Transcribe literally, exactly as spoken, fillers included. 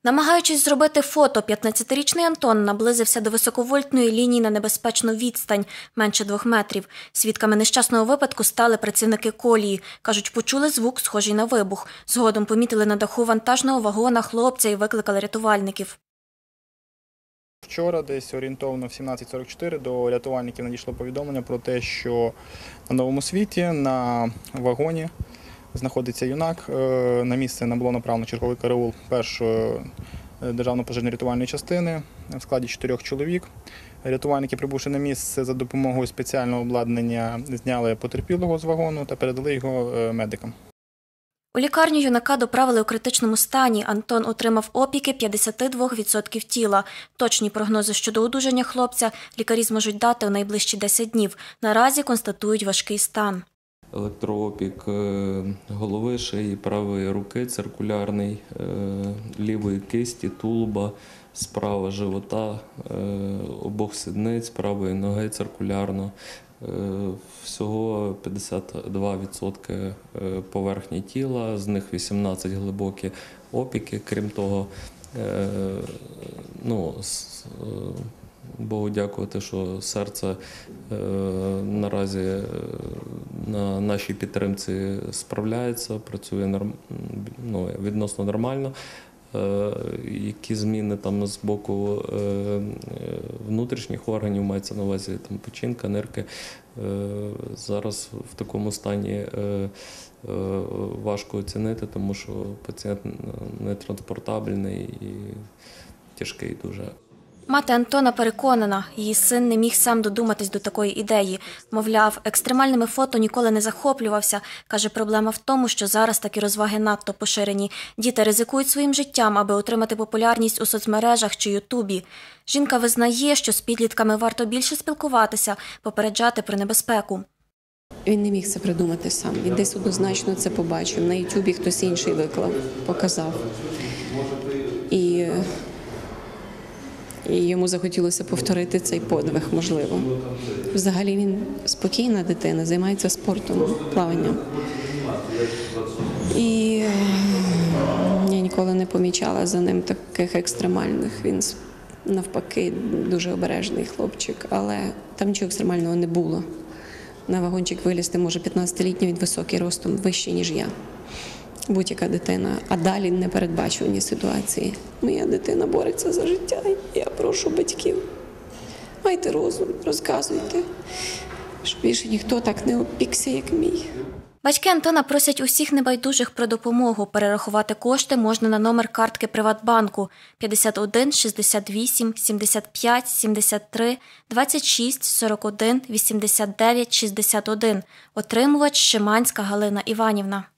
Намагаючись зробити фото, п'ятнадцятирічний Антон наблизився до високовольтної лінії на небезпечну відстань – менше двох метрів. Свідками нещасного випадку стали працівники колії. Кажуть, почули звук, схожий на вибух. Згодом помітили на даху вантажного вагона хлопця і викликали рятувальників. Вчора, десь орієнтовно в сімнадцять сорок чотири, до рятувальників надійшло повідомлення про те, що на Новому Світі на вагоні знаходиться юнак. На місце нам було направлено черговий караул першої державної пожежно-рятувальної частини в складі чотирьох чоловік. Рятувальники, прибувши на місце, за допомогою спеціального обладнання зняли потерпілого з вагону та передали його медикам. У лікарню юнака доправили у критичному стані. Антон отримав опіки п'ятдесят два відсотки тіла. Точні прогнози щодо одужання хлопця лікарі зможуть дати у найближчі десять днів. Наразі констатують важкий стан. Електроопік голови, шиї, правої руки циркулярний, лівої кисті, тулуба, справа живота, обох сідниць, правої ноги циркулярно. Всього п'ятдесят два відсотки поверхні тіла, з них вісімнадцять глибокі опіки. Крім того, ну, Богу дякувати, що серце наразі на нашій підтримці справляється, працює ну, відносно нормально. Які зміни там з боку внутрішніх органів, мається на увазі там, печінка, нирки, зараз в такому стані важко оцінити, тому що пацієнт нетранспортабельний і тяжкий дуже. Мати Антона переконана, її син не міг сам додуматись до такої ідеї. Мовляв, екстремальними фото ніколи не захоплювався. Каже, проблема в тому, що зараз такі розваги надто поширені. Діти ризикують своїм життям, аби отримати популярність у соцмережах чи Ютубі. Жінка визнає, що з підлітками варто більше спілкуватися, попереджати про небезпеку. Він не міг це придумати сам. Він десь однозначно це побачив. На Ютубі хтось інший виклав, показав. І... І йому захотілося повторити цей подвиг, можливо. Взагалі він спокійна дитина, займається спортом, плаванням. І я ніколи не помічала за ним таких екстремальних. Він навпаки дуже обережний хлопчик, але там нічого екстремального не було. На вагончик вилізти може п'ятнадцятилітній, він високий ростом, вищий, ніж я. Будь-яка дитина, а далі непередбачувані ситуації. Моя дитина бореться за життя, я прошу батьків, майте розум, розказуйте, щоб більше ніхто так не опікся, як мій. Батьки Антона просять усіх небайдужих про допомогу. Перерахувати кошти можна на номер картки Приватбанку п'ятдесят один шістдесят вісім сімдесят п'ять сімдесят три двадцять шість сорок один вісімдесят дев'ять шістдесят один. Отримувач Шиманська Галина Іванівна.